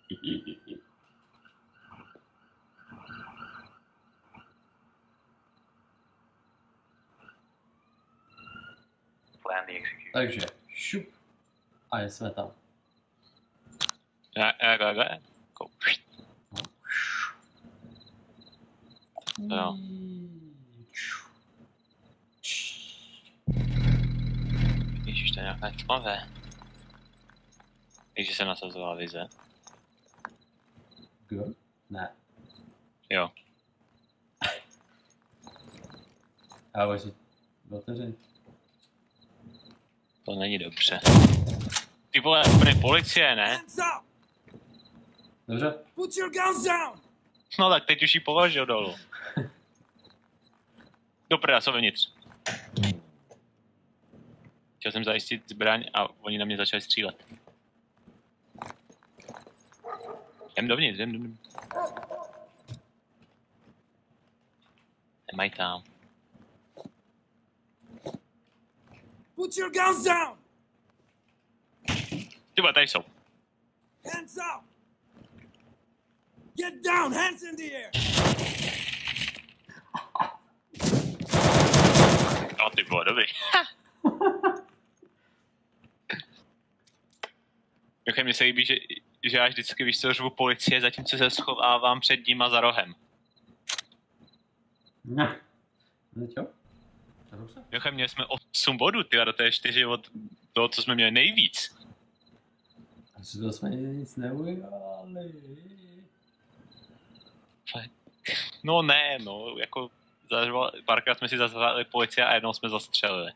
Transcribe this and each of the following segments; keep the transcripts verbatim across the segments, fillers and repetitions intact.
Takže šup. A jsme tam. Já, já, já, já. Jo. Ježiš, to je nějaká tmavé. Takže se nasazovala vize. Kdo? Ne. Jo. Ale si otevřeň. To není dobře. Ty vole, úplně policie, ne? Dobře. Put your guns down! No tak teď už ji položil dolů. Dobré, já jsem vevnitř. Chtěl jsem zajistit zbraň a oni na mě začali střílet. Jdem dovnitř, jdem dovnitř. Nemají tam. Put your guns down! Tyba, tady jsou. Hands up! Get down! Hands in the air! No ty bylo dobrý. Joche, mně se líbí, že, že já vždycky víš co, řvu policie, zatímco se schovávám před nima za rohem. Ne. No čo? Joche, měli jsme osm bodů, ty, a do té čtyři od toho, co jsme měli nejvíc. Asi to jsme nic neudělali. No ne, no, jako zařval, párkrát jsme si zazvali policie a jednou jsme zastřelili.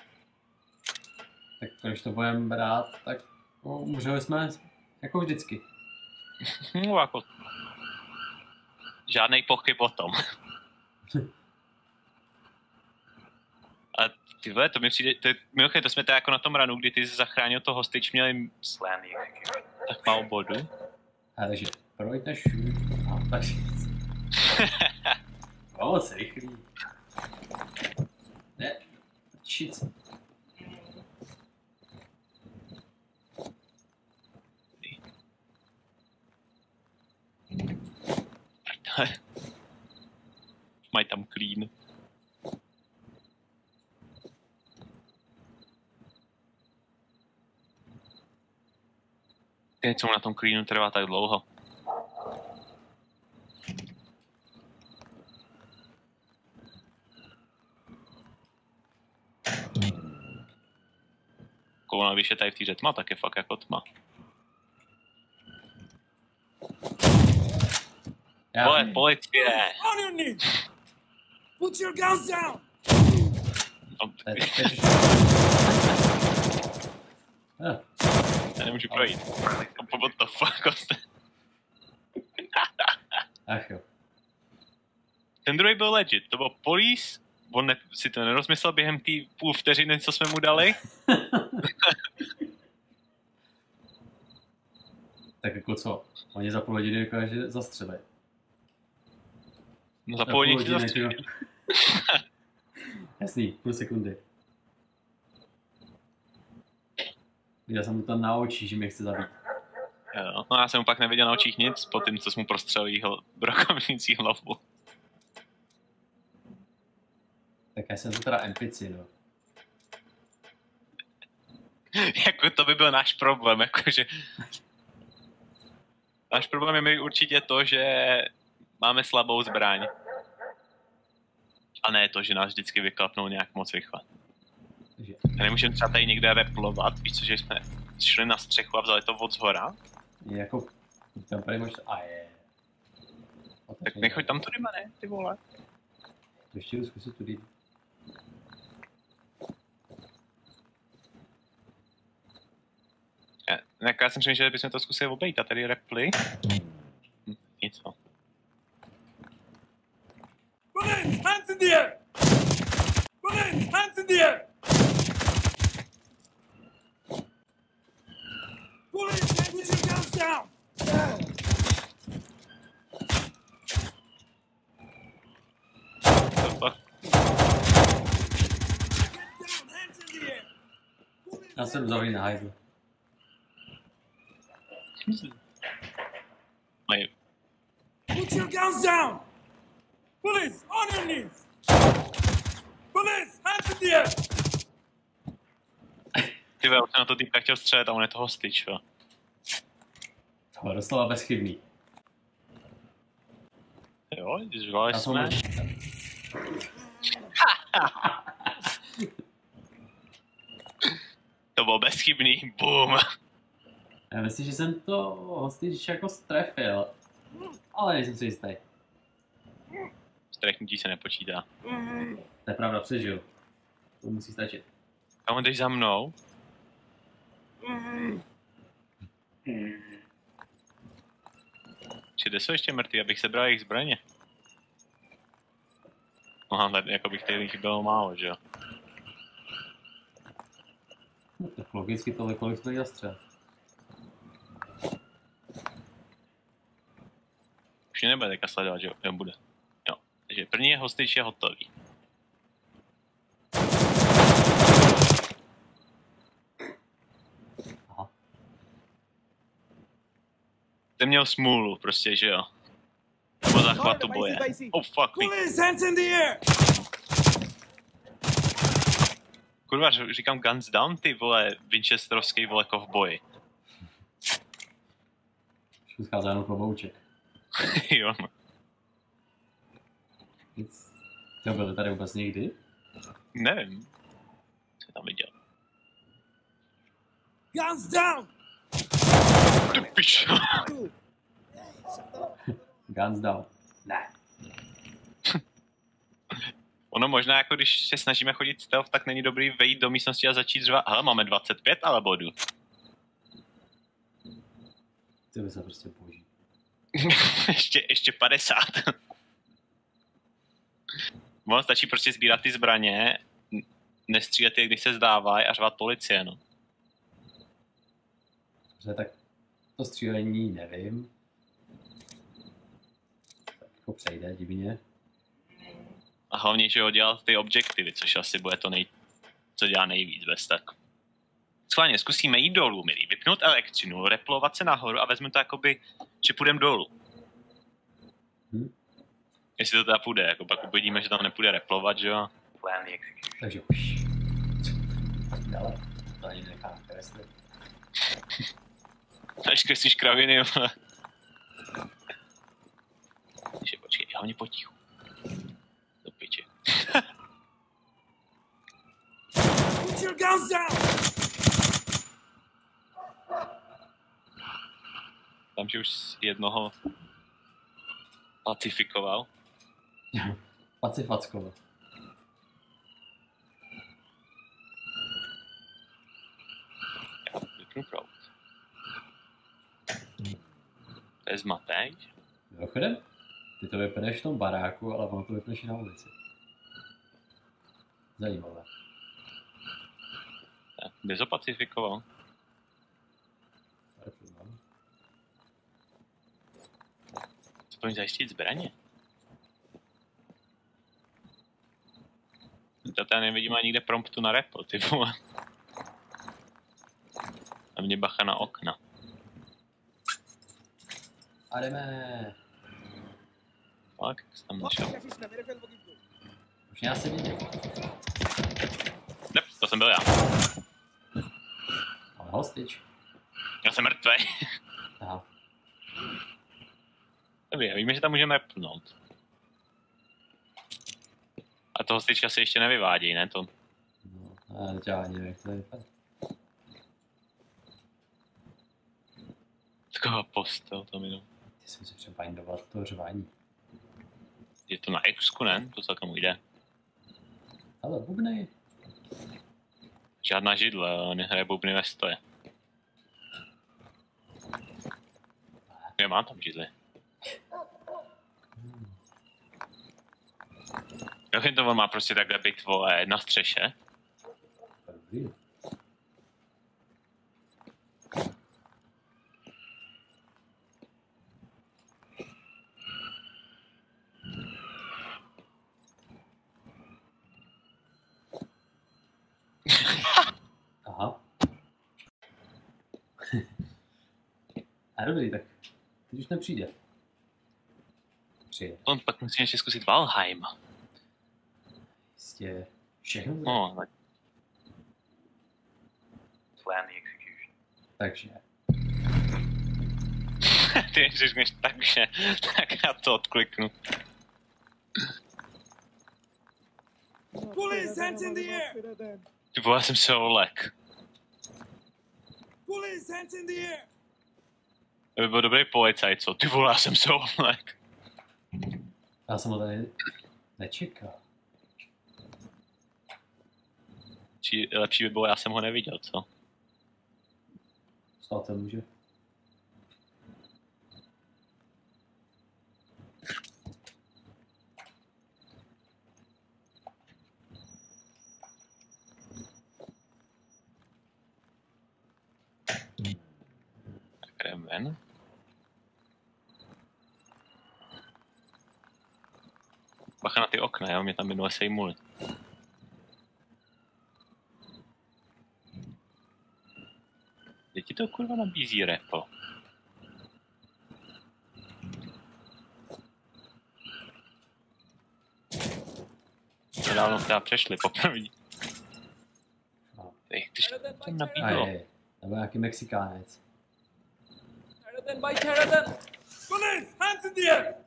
Tak když to budeme brát, tak no, můželi jsme jako vždycky. No jako... Žádnej pochyb o tom. A ty vole, to mi přijde, to, mimochodem, to jsme tady jako na tom ranu, kdy ty jsi zachránil toho hostič, měli tak málo bodu. Takže projďte šup a tak říct. Moc rychlý. Ne, čic. Mají tam clean. Ty, co mu na tom cleanu trvá tak dlouho. Kouna, když je tady v týře tma, tak je fakt jako tma. Vole, policie! On your knees! Put your guns down! No, Ah. já nemůžu projít. What the fuck? Ach jo. Ten druhý byl legit, to byl police, on ne, si to nerozmyslel během té půl vteřiny, co jsme mu dali. Tak jako co? Oni za půl hodiny dokáže zastřelit. No za půl hodiny ti zastřelit. Jasný, půl sekundy. Já jsem mu tam na očích, že mě chce zabít. Jo, no já jsem mu pak neviděl na očích nic, po tím, co jsem mu prostřelil hl- brokovnicí hlavu. Tak já jsem to teda N P C, no. Jako to by byl náš problém, jakože... Náš problém je mi určitě to, že máme slabou zbraň. A ne to, že nás vždycky vyklapnou nějak moc rychle. Takže... A nemůžeme třeba tady někde replovat, víš co, že jsme šli na střechu a vzali to od zhora? Jako... Tam tady možná... A je... Tak nechoď tam tudy, ne, ty vole. To ještě jdu zkusit tudy. Já, já jsem přemýšlel, že bychom to zkusili obejít a tady reply. Hm, nic no. Police, hands in the air! Police, hands in the air! Police, put your guns down! To fuck. Get down, hands in the air! Já jsem zavřený na hajzlu. Mají... Put your guns down! Police, on your knees! Police, hands in the air! Ty vole, už jsem na to týpka chtěl střelit a on je to hostič, jo. To je doslova bezchybný. Jo, zvali Já jsem jsme. možná- To bylo bezchybný, boom. Já myslím, že jsem to hostič jako strefil. Ale nejsem si jistý. Strechnutí se nepočítá. To je pravda, přežil. To musí stačit. A on jdeš za mnou? Či kde jsou ještě mrtví, abych sebral jejich zbraně? Aha, tady jako bych tady chybělo málo, že jo? No, tak logicky tohle, kolik jsme zastřel. Už mě nebude teďka sledovat, že jo? Jo, bude. Jo. Takže první je hostič je hotový. Aha. Ten měl smůlu, prostě, že jo? Nebo záchvatu boje. Oh fuck me. Police, hands in the air! Kurva, říkám guns down, ty vole, Winchesterovský vole kovboj. Už schází jenom klobouček. Jo, no. Nic. To byl tady vůbec někdy? Nevím. Co tam viděl? Guns down! Ty pičo. Guns down. Ne. Ono možná jako když se snažíme chodit stealth, tak není dobrý vejít do místnosti a začít řvat. Hele, máme dvacet pět ale bodu. To by se prostě boží. ještě, ještě padesát. Ono stačí prostě sbírat ty zbraně, n- nestřílet je, když se zdávají a řvat policie, no. Protože tak to střílení nevím. Tak jako přejde divně. A hlavně, že ho dělat ty objektivy, což asi bude to nej... co dělá nejvíc bez tak. Schválně, zkusíme jít dolů, milí, vypnout elektřinu, replovat se nahoru a vezmeme to jakoby, že půjdeme dolů. Hm? Jestli to teda půjde, jako pak uvidíme, že tam nepůjde replovat, že jo. Takže už. Dále. To ani nechám kreslit. Až kreslíš kraviny, vole. Takže počkej, hlavně potichu. Do piče. Put your guns down! Tam, že už jednoho pacifikoval. Pacifackovo. Vypnu proud. To je zmatek. Mimochodem, ty to vypneš v tom baráku, ale ono to vypneš i na ulici. Zajímavé. Tak, kde jsi ho pacifikoval? Tak přiznám. Co budeme zajistit zbraně? Tata já nevidím ani nikde promptu na repo, ty vole. A mě bacha na okna. A jdeme. Fakt, jak jsi tam našel? Už já se viděl. Ne, to jsem byl já. Ale hostič. Já jsem mrtvej. Aha. Dobrý, víme, že tam můžeme repnout. A toho styčka se ještě nevyvádí, ne? To... No, já teď ani nevím, jak to vypadá. Taková postel tam jenom. Ty jsem si přebindoval to řvání. Je to na Xku, ne? To celkem jde. Ale bubnej. Žádná židle, ale nehraje bubny ve stoje. Já mám tam židli. Jak to on má prostě takhle být, vole, na střeše? Dobrý. Aha. A dobrý, tak Teď už nepřijde. Přijde. On pak musím ještě zkusit Valheim. Jistě. Všechno bude. No, tak. Plan the execution. Takže. Ty když řekneš takže, tak já to odkliknu. Police, hands in the air! Ty vole, já jsem se olek. Police, hands in the air! To by byl dobrý policajt, co? Ty vole, já jsem se olek. Já jsem ho tady nečekal. Či lepší by bylo, já jsem ho neviděl, co? Stát se může. Tak jdem ven. Bacha na ty okna, jo? Mě tam minule sejmuli. Kde ti to kurva nabízí repo? To dávno teda přešli poprvé. Ty, když to A nabídlo. je, nebo nějaký Mexikánec. Sheridan by Sheridan! Police, hands in the air!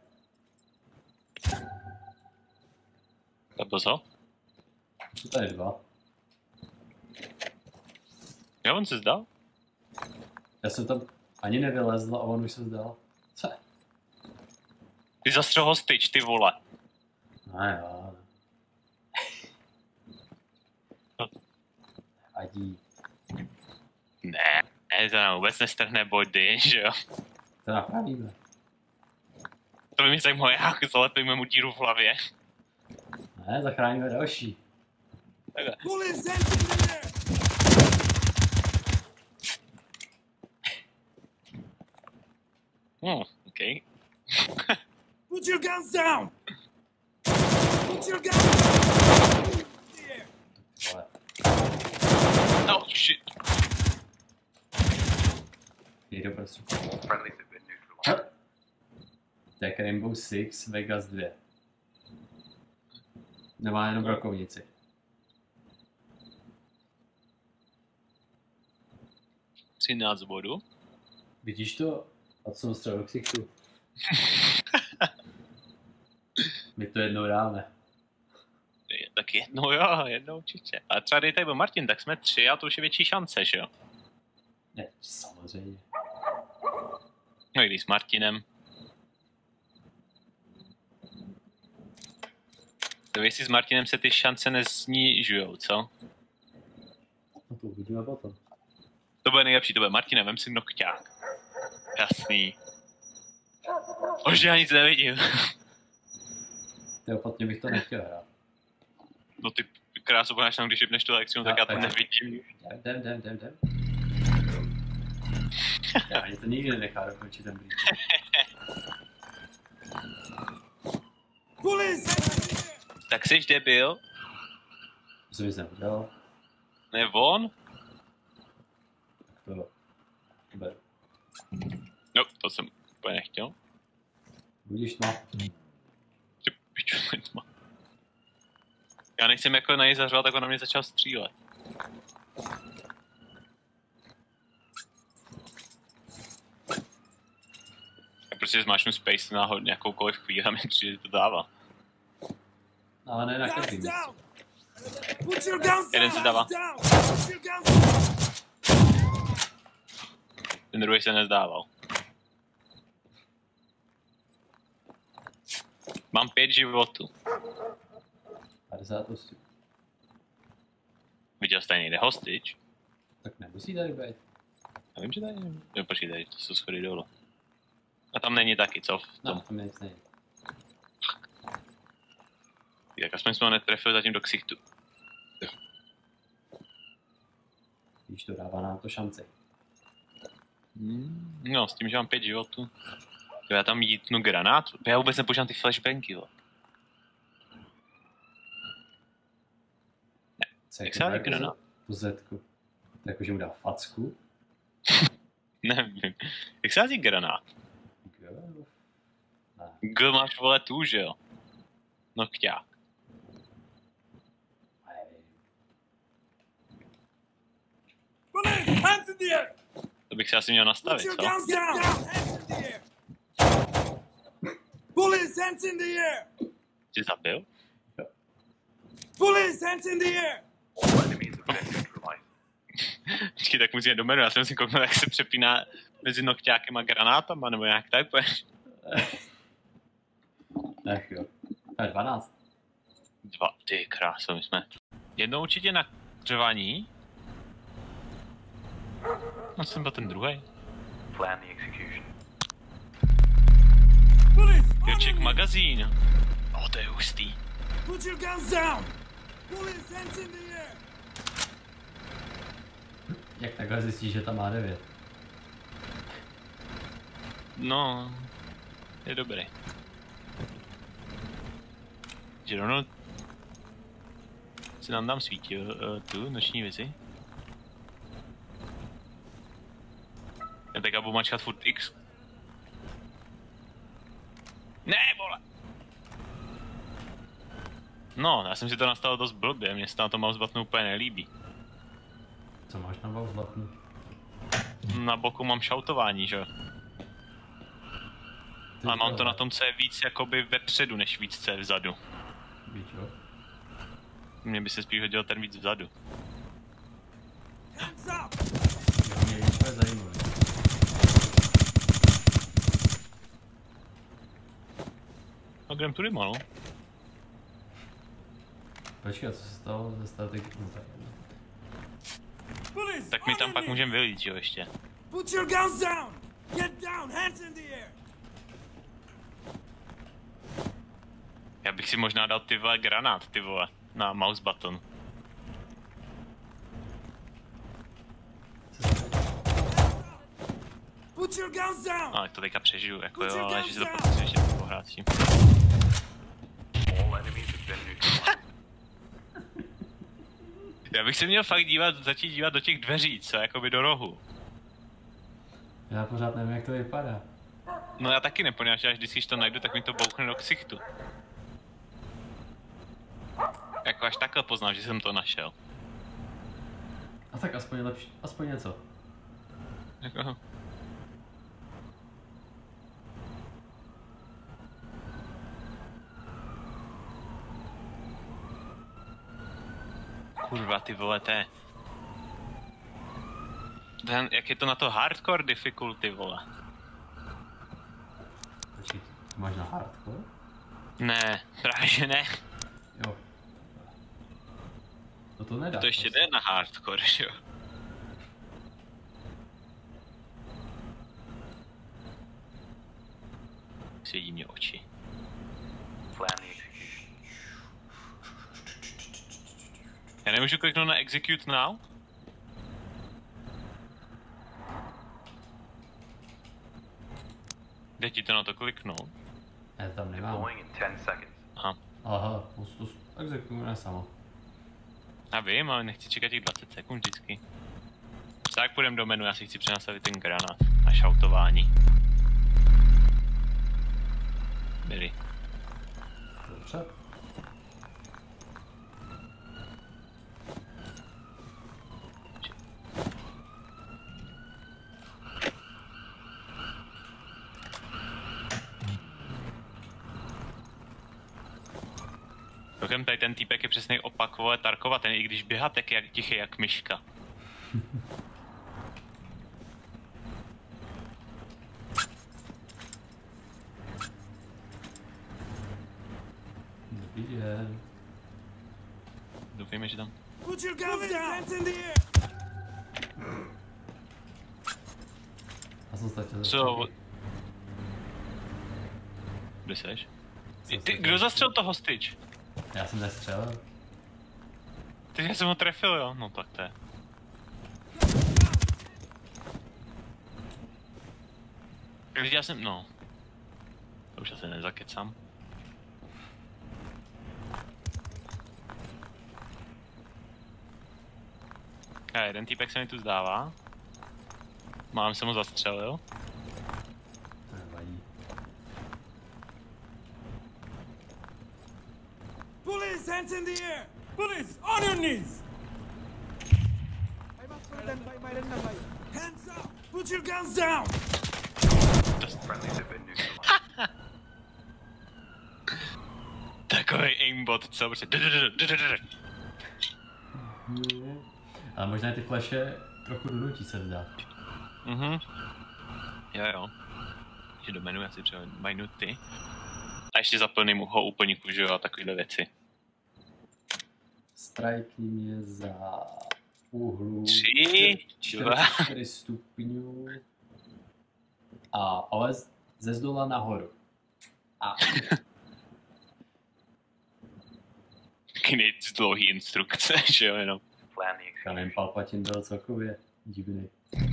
To byl co? Jsou tady dva. Jo, on se zdal? Já jsem tam ani nevylezl a on už se zdal. Co? Ty zastřel ho styč, ty vole. No jo. Vadí. Ne, ne, to nám vůbec nestrhne body, že jo? To napravíme. To by mě zajímalo, jak zalepíme mu díru v hlavě. Ne, zachráníme další. Takhle. Police, hands in the air! Hm, okej. Put your guns down! Put your guns down! In the air! Ale Oh shit. jde prostě. Friendlies have been neutralized. Tak Rainbow Six Vegas dva. Nemá jenom brokovnici. třináct bodů. Vidíš to? A co jsem střel do ksichtu? My to jednou dáme. Tak jednou jo, jednou určitě. A třeba dej tady byl Martin, tak jsme tři a to už je větší šance, že jo? Ne, samozřejmě. No i když s Martinem. To jestli s Martinem se ty šance nesnižujou, co? No to uvidíme potom. To bude nejlepší, to bude Martinem, vem si nokťák. Jasný. Už já nic nevidím. Ty opatně bych to nechtěl hrát. No ty krásu budeš tam, když jebneš tu elektřinu, tak já to nevidím. Jdem, jdem, jdem, jdem. Já ani to nikdy nenechá dokončit ten blíž. Police, hands in the air! Tak jsi debil? To jsem nic neudělal. Ne on? Tak to... to beru. No, to jsem úplně nechtěl. Budíš tma. Ty piču, tma. Já nechcem jako na něj zařvat, tak on na mě začal střílet. Já prostě zmáčnu space na nějakoukoliv chvíli a mi přijde, že to dává. Ale ne na Guns každý místě. down! Put your guns Jeden down! se dává. Down! Put your guns down! Ten druhý se nezdával. Mám pět životů. padesát osm. Viděl jste někde hostage? Tak nemusí tady být. Já vím, že tady je. Jo, počkej, tady to jsou schody dolů. A tam není taky, co? V tom. No, tam nic není. Tak aspoň jsme ho netrefili zatím do ksichtu. Když to dává nám to šanci. Hmm, no, s tím, že mám pět životů. To já tam jítnu granát. Já vůbec nepoužívám ty flashbangy, jo. Co Jak se dá jako granát? po zetku. Jakože mu dá facku. Nevím. Jak se hází granát? G máš vole tu, že jo? Nokťák. Police, hands in the air! To bych si asi měl Put nastavit, your co? guns down! Hands in the air! Police, hands in the air! Jsi zabil? Police, hands in the air! All enemies have been neutralized. Počkej, tak musíme do menu, já jsem si kouknul, jak se přepíná mezi nokťákem a granátama, nebo nějak tak, pojď. Ach jo. To je dvanáct. Dva, ty kráso, my jsme jednou určitě na křování. No jsem byl ten druhý. Plan the execution. Police, on Joček your knees! magazín. O, to je hustý. Put your guns down! Police, hands in the air! Jak takhle zjistíš, že tam má devět? No, je dobrý. Že rovnou si nám dám svítil uh, tu noční vizi. Já tak budu mačkat furt X. Ne, vole! No, já jsem si to nastavil dost blbě, mně se tam to mouse button úplně nelíbí. Co máš na mouse button? Na boku mám šautování, že jo? Ty Ale mám to vole. na tom, co je víc jakoby vepředu, než víc, co je vzadu. Víš jo? Mně by se spíš hodil ten víc vzadu. Hands up! Mě je úplně zajímavý. A jdem tudy malou. Počkej, a co se stalo ze statik? No, tak. Police, Tak my on tam your pak knees! můžeme vylít, jo, ještě. Put your guns down! Get down, hands in the air! Já bych si možná dal ty vole granát, ty vole, na mouse button. Put your guns down! Ale to teďka přežiju, jako jo, ale že si to Put your potřebuji ještě pohrát s tím. All enemies have been neutralized. Já bych se měl fakt dívat, začít dívat do těch dveří, co, jakoby do rohu. Já pořád nevím, jak to vypadá. No já taky ne, poněvadž až když to najdu, tak mi to bouchne do ksichtu. Jako až takhle poznám, že jsem to našel. A tak aspoň lepší, aspoň něco. Jako... Kurva, ty vole, to je... Ten, jak je to na to hardcore difficulty, vole? Počkej, to máš na hardcore? Ne, právě že ne. Jo. To to nedá. To ještě prostě. jde na hardcore, že jo? Svědí mě oči. Plan the execution. Já nemůžu kliknout na execute now? Jde ti to na to kliknout? Já tam nemám. Deploying in ten seconds. Aha. Aha, to exekujeme samo. Já vím, ale nechci čekat těch dvacet sekund vždycky. Tak půjdem do menu, já si chci přenastavit ten granát a šautování. Byli. Dobře. Dokem tady ten týpek je přesně opak, vole, Tarkova, ten i když běhá, tak je jak tichý jak myška. Dobrý den. Doufejme, že tam... Put your guns down! Hands in the air! Já jsem ztratil. Co? Kde seš? Ty, kdo zastřelil toho styč? Já jsem nestřelil. Ty já jsem ho trefil, jo? No tak to je. Takže já jsem, no. To už asi nezakecám. A jeden týpek se mi tu zdává. Mám jsem ho zastřelil. To nevadí. Police, hands in the air! Police, on your knees! Hands up! Put your guns down! Friendlies have been neutralized. Takový aimbot, co prostě... Ale možná ty flashe trochu donutí se vzdát. Mhm. Jo jo. Že do menu asi třeba minuty. A ještě za plný mu ho úplníku, že jo, a takovýhle věci. Strajkni mě za úhlu Tři, dva. čtyři stupňů a ale z- ze zdola nahoru. A Taky nejc dlouhý instrukce, že jo, jenom. Plan the execution. Kanem Palpatine byl celkově divný.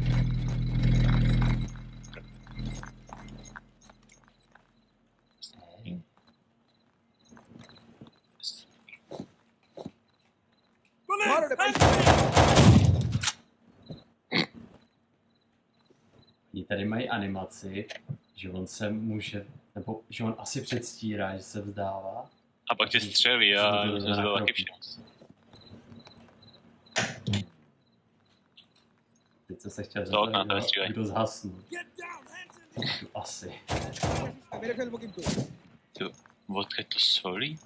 Police, hands in the air! Oni tady mají animaci, že on se může, nebo že on asi předstírá, že se vzdává. A pak tě střelí a jsem se to taky všiml. Teď jsem se chtěl To okna, zeptat, to střílej. kdo, kdo zhasnul. Get down, hands in the air! Tu asi. Tu, odkud to solí?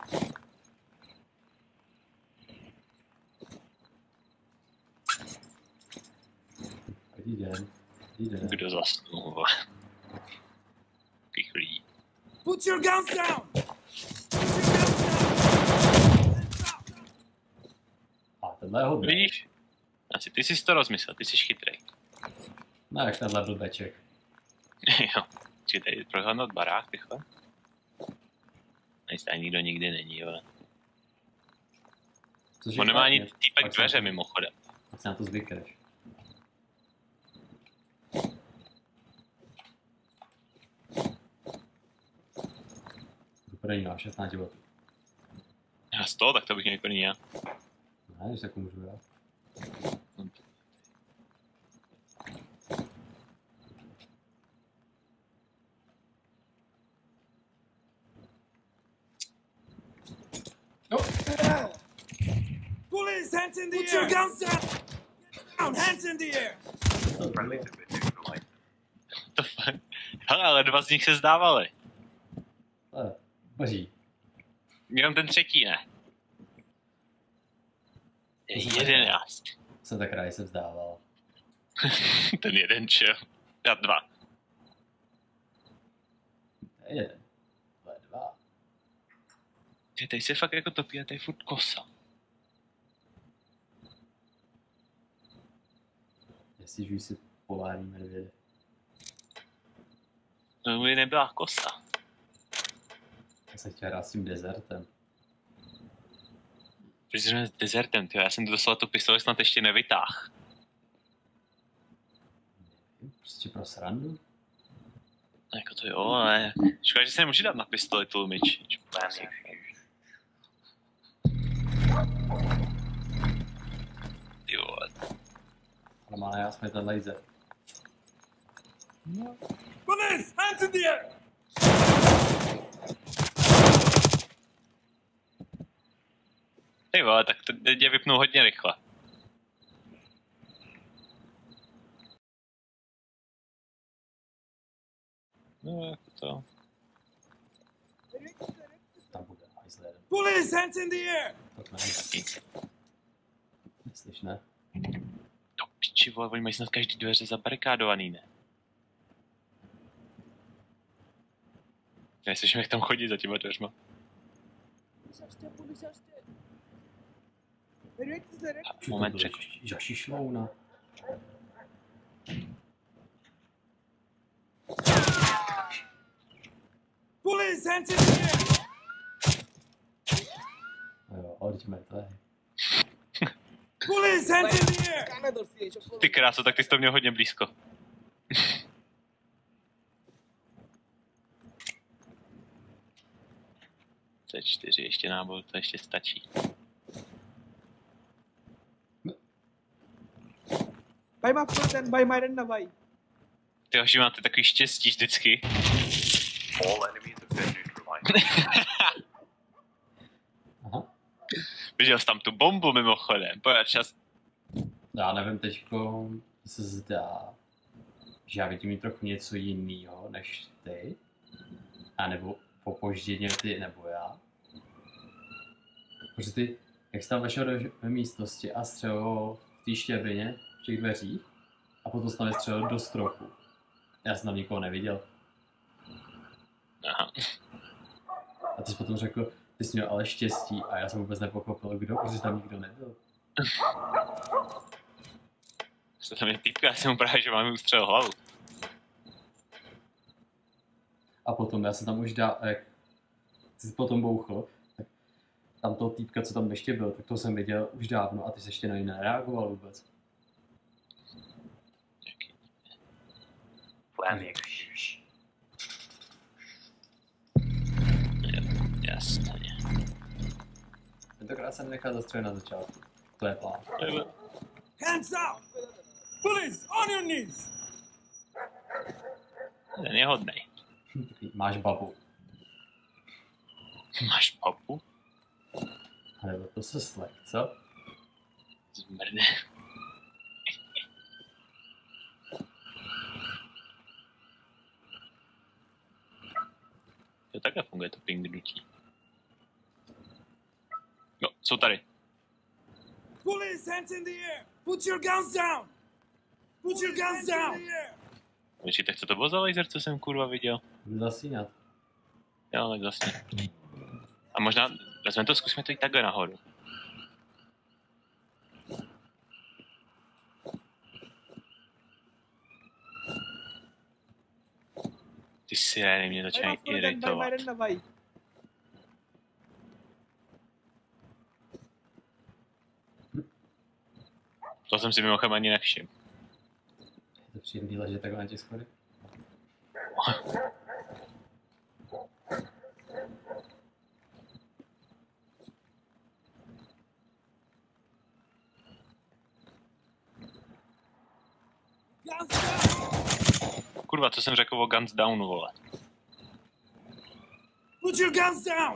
Dobrý den. Dobrý den. Kdo zasnul, vole. Takových lidí. Put your guns down! Put your guns down! Hands up! A tenhle je hodný. Víš? Asi ty jsi to rozmyslel, ty jsi chytrej. No jak tenhle blbeček. Jo. Chci tady prohlednout barák, rychle. Nejistá nikdo nikdy není, jo. Což je On nemá ani špatně. týpek Pak dveře se- mimochodem. Pak se na to zvykneš. Dobrý, mám šestnáct životů. Já z toho, tak to bych měl plný já. Ne, když tak můžu já. Police, hands in the air! Put your guns down! Get down, hands in the air! Friendlies have been neutralized. To fakt. Hele, ale dva z nich se zdávali. Ale, boží. Jenom ten třetí ne. To jsem Jedenáct. Jsem tak rád, že se vzdával. Ten jeden čel. Já dva. To je jeden. To je dva. Ty, tady se fakt jako topí a tady je furt kosa. Jestli žují si polární medvědy. To by nebyla kosa. Já jsem chtěl hrát s tím dezertem. Protože jsme s dezertem, tyjo. Já jsem doslova tu pistoli snad ještě nevytáhl. Prostě pro srandu. No jako to jo, ale... Škoda, že se nemůže dát na pistoli tlumič. Plan the execution. Ty vole. Ale má já jsme ten laser. Police, hands in the air! Ty vole, tak to tě vypnu hodně rychle. No, jako to... Tam bude hajzl jeden. Police, hands in the air! Tak ne. Myslíš ne? To piči, vole, oni mají snad každý dveře zabarikádovaný, ne? Já slyším, jak tam chodí za těma dveřma. Moment, ček. Žašišlouna. Police, hands in the air! No jo, ale jdeme to je. Police, hands in the air! Ty kráso, tak ty jsi to měl hodně blízko. C čtyři, ještě náboj, to ještě stačí. भाई माफ कर देन भाई मारन ना भाई Ty hoši, máte takový štěstí vždycky. All enemies have been neutralized. Aha. Viděl jsi tam tu bombu mimochodem, pojď čas. Já nevím, teďko se zdá, že já vidím trochu něco jiného než ty. A nebo opožděně ty, nebo já. Protože ty, jak jsi tam vešel do do místnosti a střelil v té štěrbině, v těch dveřích, a potom jsi tam vystřelil do stropu. Já jsem tam nikoho neviděl. Aha. A ty jsi potom řekl, ty jsi měl ale štěstí a já jsem vůbec nepochopil, kdo, protože tam nikdo nebyl. Co tam je týpka, já jsem mu právě, že mám ustřelil hlavu. A potom já jsem tam už dal, jak jsi potom bouchl, tak tam toho týpka, co tam ještě byl, tak to jsem viděl už dávno a ty jsi ještě na něj nereagoval vůbec. Plan the execution. Jasně. Tentokrát jsem nechal zastřelit na začátku. To je plán. Hands up! Police, on your knees! Ten je hodnej. Máš babu. Máš papu? Ale to se slek, co? Zmrne. Jo, takhle funguje to pingnutí. Jo, jsou tady. Police, hands in the air! Put your guns down! Put your guns down! Víte, co to bylo za laser, co jsem kurva viděl? Budu zasínat. Jo, tak vlastně. A možná, vezmeme to, zkusíme to jít takhle nahoru. Ty sirény mě भाई začínají माफ कर देन भाई iritovat. मारन ना भाई To jsem si mimochodem ani nevšiml. Je to příjemný ležet takhle na těch schodech. Guns down! Kurva, co jsem řekl o Guns Downu, vole. Put your guns down!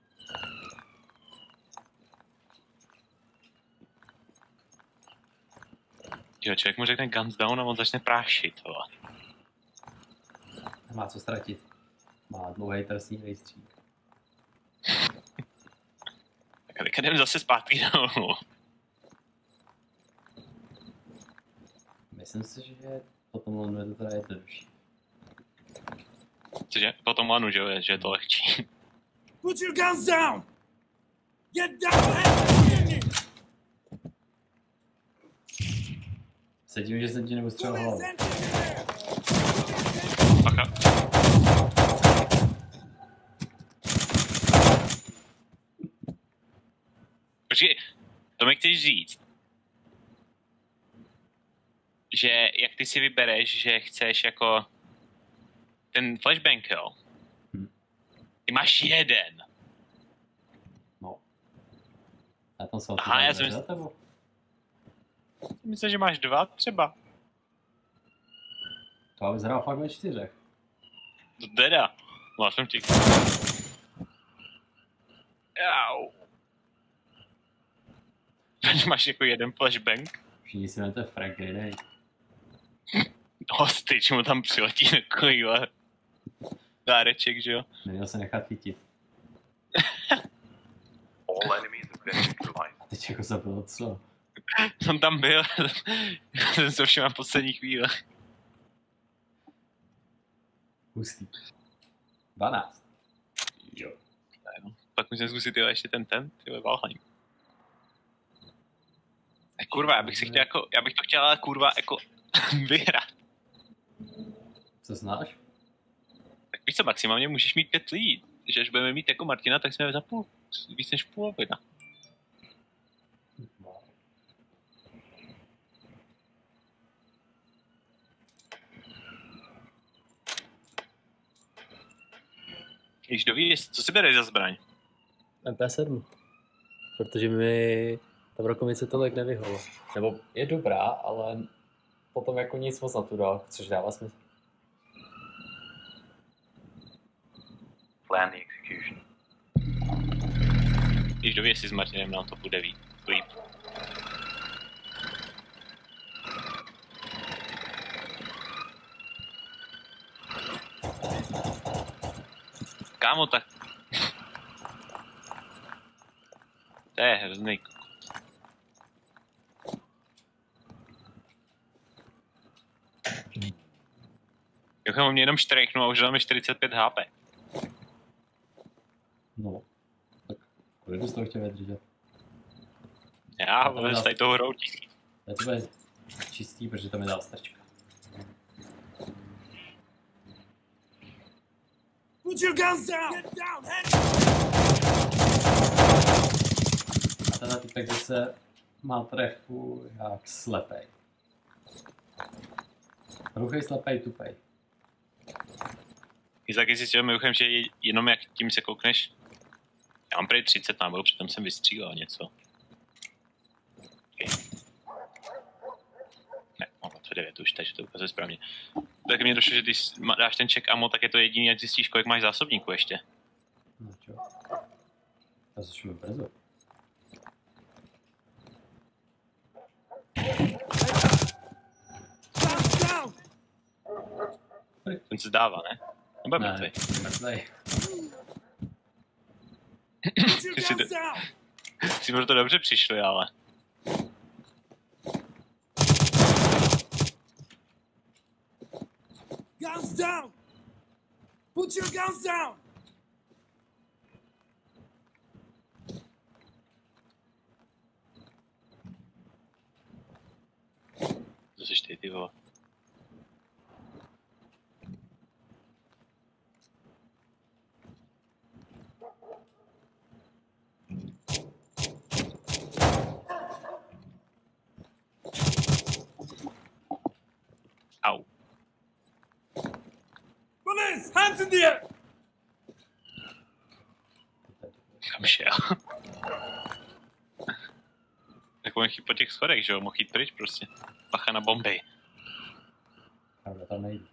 Jo, člověk mu řekne Guns Down a on začne prášit, vole. Nemá co ztratit. Má dlouhý trestní rejstřík. Tak a teďka jdem zase zpátky dolů. Myslím si, že potom on je to teda jednodušší. Cože? Potom lanu, že jo, je, že je to lehčí. Put your guns down! Get down! Hands on your knees! Se tím, že jsem ti neustřelil hlavu. Police, hands in the air! Bacha. Počkej, to mi chceš říct, že jak ty si vybereš, že chceš jako ten flashbang, jo? Hm. Ty máš jeden. No. A tam jsou Aha, já jsem za mysl- tebou. Myslím, že máš dva třeba. To abys hrál fakt ve čtyřech. To teda. No, jsem ti. Au. Tady máš jako jeden flashbang. Všichni si vezmete frag grenade. Hostyč mu tam přiletí takovýhle dáreček, že jo? Neměl se nechat chytit. All enemies have been neutralized. A teď jako se bylo co? On tam byl, jsem se všiml v poslední chvíli. Hustý. dvanáct. Jo. No. Pak musím zkusit tyhle, ještě ten ten, tyhle Valheim. E, kurva, já bych si chtěl jako, já bych to chtěl ale kurva jako vyhrát. Co znáš? Tak víš co, maximálně můžeš mít pět lidí. Že až budeme mít jako Martina, tak jsme za půl, víc než půlovina. No. Když dovíš, co si bereš za zbraň? M P sedm. Protože mi ta brokovice tolik nevyhovuje. Nebo je dobrá, ale potom jako nic moc natural, což dává smysl. Plan the execution. Když doví, jestli s Martinem nám to bude víc. Líp. Kámo, tak... To je hrozný. Jo, on mě jenom štrejknul a už dáme čtyřicet pět H P. No. Tak kolik bys to chtěl vydržet? Já, to ale dá- z tady toho hrou tisíc. Já to bude čistý, protože to mi dal strčka. Put your guns down! Get down! Hands A tenhle typek zase má trefu jak slepej. Hluchej, slepej, tupej. I taky si s tím mimochodem, že jenom jak tím se koukneš, já mám prý třicet nábojů, přitom jsem vystřílel něco. Okay. Ne, mám to devět už, takže to ukazuje správně. Tak mi došlo, že když dáš ten check ammo, tak je to jediný, jak zjistíš, kolik máš zásobníků ještě. No čo? To začneme brzo. Guns down! Ten se zdává, ne? Nebo je Ne, mrtvej. mrtvej. Put your Ty si guns to- down! Si proto dobře přišli, ale... Guns down! Put your guns down! To seš ty, ty vole. Au. Police! Hands in the air! Kam šel? Tak mohl jít po těch schodech, že jo? Mohl jít pryč prostě. Bacha na bomby. Pravda, tam nejde.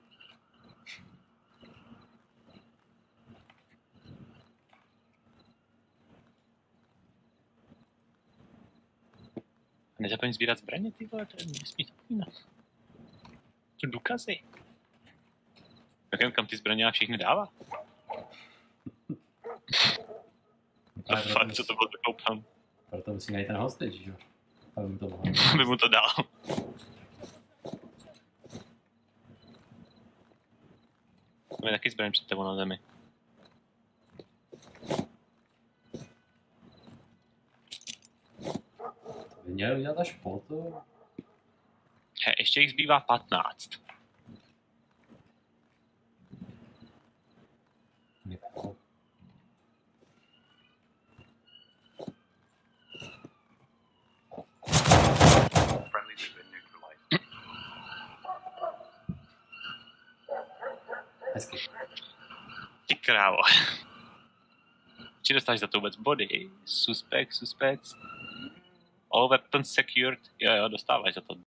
Nezapomeň sbírat zbraně, ty vole, to je nesmí zapomínat. To důkazy. Tak kam ty zbraně všechny dává? A Ale proto fakt, musí- co to bylo, to koupám. Proto musí najít ten hostage, že jo? Aby mu to mohlo. Aby mu to dal. To je taky zbraň před tebou na zemi. To by měl udělat až po to. He, ještě jich zbývá patnáct. Nepo. Friendlies have been neutralized. Hezky. Ty krávo. Či dostáš za to vůbec body? Suspect, suspect. All weapons secured. Jo, jo, dostáváš za to.